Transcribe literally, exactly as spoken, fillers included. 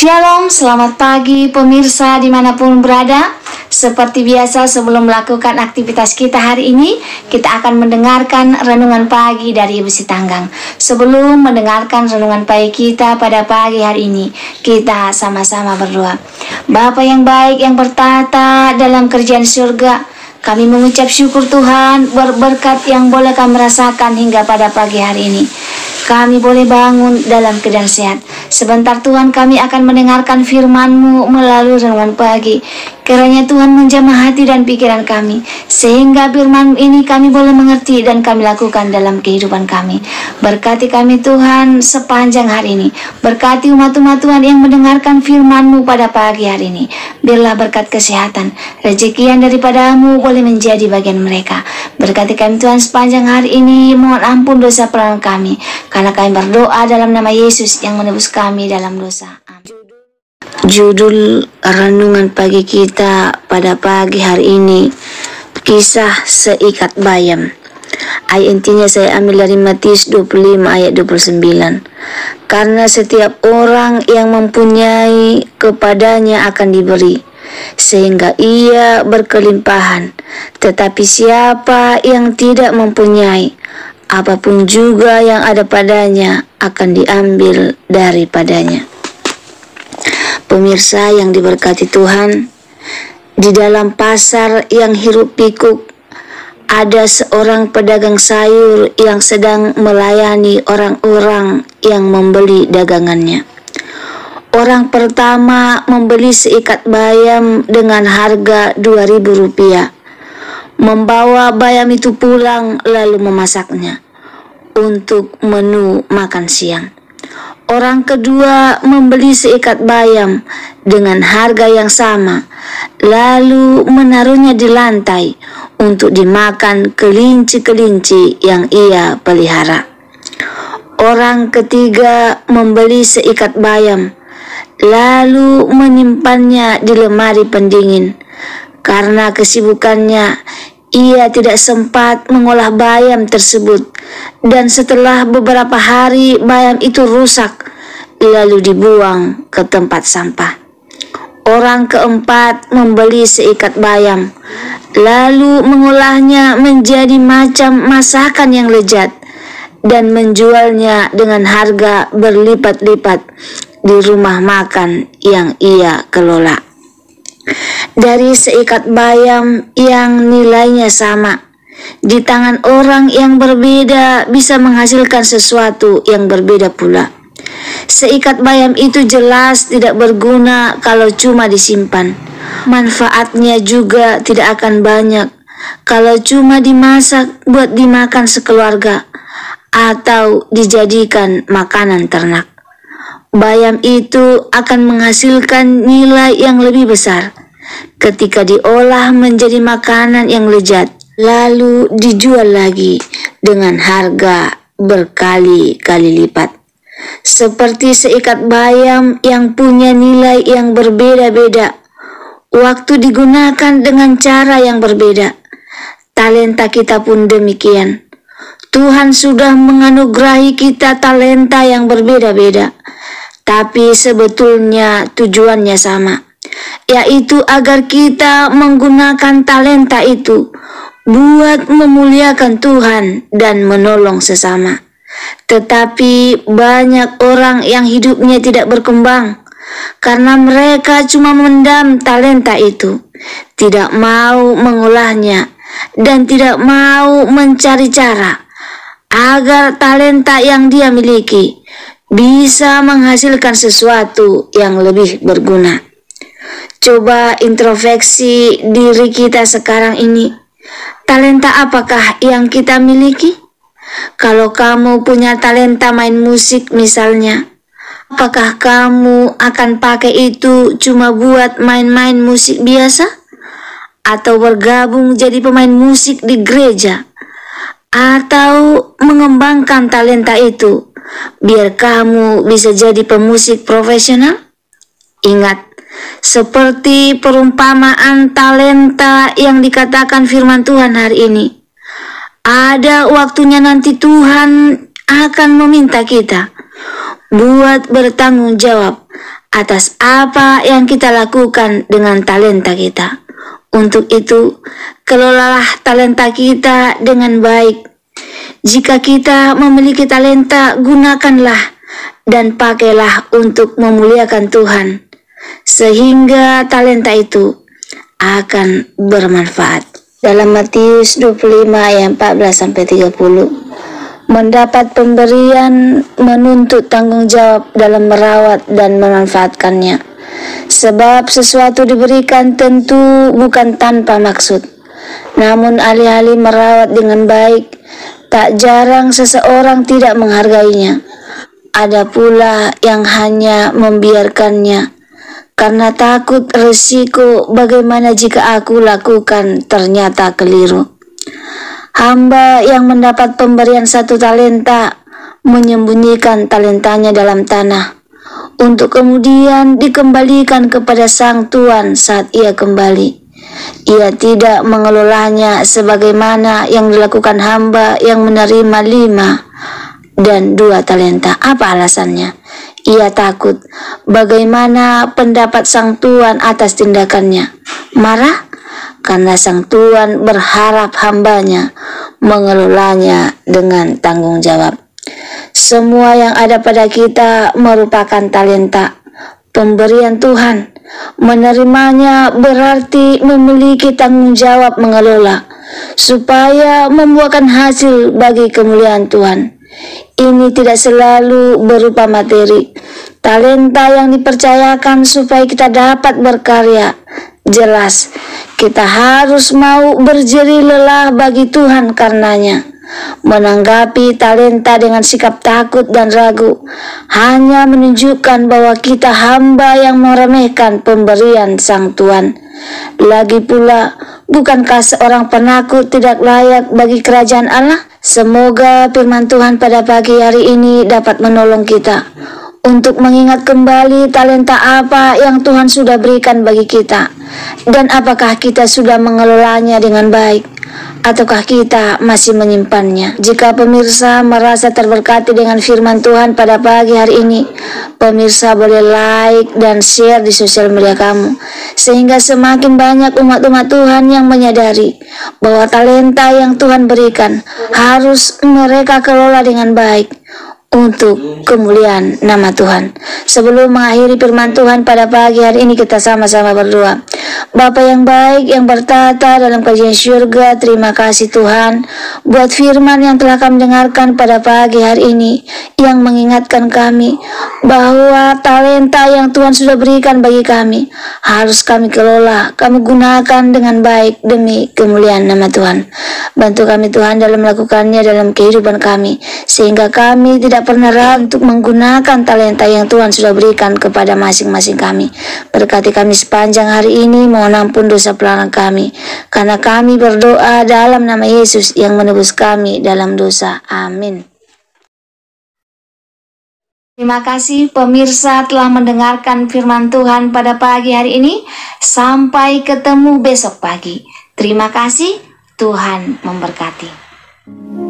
Shalom, selamat pagi pemirsa dimanapun berada. Seperti biasa sebelum melakukan aktivitas kita hari ini, kita akan mendengarkan renungan pagi dari Ibu Sitanggang. Sebelum mendengarkan renungan pagi kita pada pagi hari ini, kita sama-sama berdoa. Bapa yang baik yang bertata dalam kerajaan surga, kami mengucap syukur Tuhan berberkat yang boleh kami rasakan hingga pada pagi hari ini. Kami boleh bangun dalam keadaan sehat. Sebentar Tuhan kami akan mendengarkan firman-Mu melalui renungan pagi. Kiranya Tuhan menjamah hati dan pikiran kami, sehingga firman ini kami boleh mengerti dan kami lakukan dalam kehidupan kami. Berkati kami Tuhan sepanjang hari ini. Berkati umat-umat Tuhan yang mendengarkan firman-Mu pada pagi hari ini. Biarlah berkat kesehatan, rezeki yang daripada-Mu boleh menjadi bagian mereka. Berkati kami Tuhan sepanjang hari ini. Mohon ampun dosa pelanggaran kami, karena kami berdoa dalam nama Yesus yang menebus kami dalam dosa. Amin. Judul renungan pagi kita pada pagi hari ini, kisah seikat bayam. Ayat intinya saya ambil dari Matius dua puluh lima ayat dua puluh sembilan. Karena setiap orang yang mempunyai kepadanya akan diberi, sehingga ia berkelimpahan. Tetapi siapa yang tidak mempunyai, apapun juga yang ada padanya akan diambil daripadanya. Pemirsa yang diberkati Tuhan, di dalam pasar yang hiruk pikuk, ada seorang pedagang sayur yang sedang melayani orang-orang yang membeli dagangannya. Orang pertama membeli seikat bayam dengan harga dua ribu rupiah. Membawa bayam itu pulang lalu memasaknya untuk menu makan siang. Orang kedua membeli seikat bayam dengan harga yang sama, lalu menaruhnya di lantai untuk dimakan kelinci-kelinci yang ia pelihara. Orang ketiga membeli seikat bayam, lalu menyimpannya di lemari pendingin. Karena kesibukannya, ia tidak sempat mengolah bayam tersebut, dan setelah beberapa hari bayam itu rusak, lalu dibuang ke tempat sampah. Orang keempat membeli seikat bayam, lalu mengolahnya menjadi macam masakan yang lezat, dan menjualnya dengan harga berlipat-lipat di rumah makan yang ia kelola. Dari seikat bayam yang nilainya sama, di tangan orang yang berbeda bisa menghasilkan sesuatu yang berbeda pula. Seikat bayam itu jelas tidak berguna kalau cuma disimpan. Manfaatnya juga tidak akan banyak kalau cuma dimasak buat dimakan sekeluarga atau dijadikan makanan ternak. Bayam itu akan menghasilkan nilai yang lebih besar ketika diolah menjadi makanan yang lezat, lalu dijual lagi dengan harga berkali-kali lipat. Seperti seikat bayam yang punya nilai yang berbeda-beda, waktu digunakan dengan cara yang berbeda. Talenta kita pun demikian. Tuhan sudah menganugerahi kita talenta yang berbeda-beda, tapi sebetulnya tujuannya sama, yaitu agar kita menggunakan talenta itu buat memuliakan Tuhan dan menolong sesama. Tetapi banyak orang yang hidupnya tidak berkembang karena mereka cuma memendam talenta itu, tidak mau mengolahnya, dan tidak mau mencari cara agar talenta yang dia miliki bisa menghasilkan sesuatu yang lebih berguna. Coba introspeksi diri kita sekarang ini. Talenta apakah yang kita miliki? Kalau kamu punya talenta main musik misalnya, apakah kamu akan pakai itu cuma buat main-main musik biasa? Atau bergabung jadi pemain musik di gereja? Atau mengembangkan talenta itu biar kamu bisa jadi pemusik profesional? Ingat, seperti perumpamaan talenta yang dikatakan firman Tuhan hari ini, ada waktunya nanti Tuhan akan meminta kita buat bertanggung jawab atas apa yang kita lakukan dengan talenta kita. Untuk itu, kelolalah talenta kita dengan baik. Jika kita memiliki talenta, gunakanlah dan pakailah untuk memuliakan Tuhan, sehingga talenta itu akan bermanfaat. Dalam Matius dua puluh lima ayat empat belas sampai tiga puluh, mendapat pemberian menuntut tanggung jawab dalam merawat dan memanfaatkannya. Sebab sesuatu diberikan tentu bukan tanpa maksud. Namun alih-alih merawat dengan baik, tak jarang seseorang tidak menghargainya. Ada pula yang hanya membiarkannya karena takut resiko bagaimana jika aku lakukan ternyata keliru. Hamba yang mendapat pemberian satu talenta menyembunyikan talentanya dalam tanah untuk kemudian dikembalikan kepada sang tuan saat ia kembali. Ia tidak mengelolanya sebagaimana yang dilakukan hamba yang menerima lima dan dua talenta. Apa alasannya? Ia takut bagaimana pendapat sang tuan atas tindakannya. Marah karena sang tuan berharap hambanya mengelolanya dengan tanggung jawab. Semua yang ada pada kita merupakan talenta, pemberian Tuhan. Menerimanya berarti memiliki tanggung jawab mengelola, supaya membuahkan hasil bagi kemuliaan Tuhan. Ini tidak selalu berupa materi. Talenta yang dipercayakan supaya kita dapat berkarya. Jelas, kita harus mau berjerih lelah bagi Tuhan karenanya. Menanggapi talenta dengan sikap takut dan ragu hanya menunjukkan bahwa kita hamba yang meremehkan pemberian sang Tuhan. Lagi pula, bukankah seorang penakut tidak layak bagi kerajaan Allah? Semoga firman Tuhan pada pagi hari ini dapat menolong kita untuk mengingat kembali talenta apa yang Tuhan sudah berikan bagi kita, dan apakah kita sudah mengelolanya dengan baik, ataukah kita masih menyimpannya. Jika pemirsa merasa terberkati dengan firman Tuhan pada pagi hari ini, pemirsa boleh like dan share di sosial media kamu, sehingga semakin banyak umat-umat Tuhan yang menyadari bahwa talenta yang Tuhan berikan harus mereka kelola dengan baik untuk kemuliaan nama Tuhan. Sebelum mengakhiri firman Tuhan pada pagi hari ini, kita sama-sama berdoa. Bapa yang baik yang bertata dalam kerajaan syurga, terima kasih Tuhan buat firman yang telah kami dengarkan pada pagi hari ini, yang mengingatkan kami bahwa talenta yang Tuhan sudah berikan bagi kami harus kami kelola, kami gunakan dengan baik demi kemuliaan nama Tuhan. Bantu kami Tuhan dalam melakukannya dalam kehidupan kami, sehingga kami tidak pernah ragu untuk menggunakan talenta yang Tuhan sudah berikan kepada masing-masing kami. Berkati kami sepanjang hari ini, mohon ampun dosa pelanggan kami, karena kami berdoa dalam nama Yesus yang menebus kami dalam dosa. Amin. Terima kasih pemirsa telah mendengarkan firman Tuhan pada pagi hari ini. Sampai ketemu besok pagi. Terima kasih, Tuhan memberkati.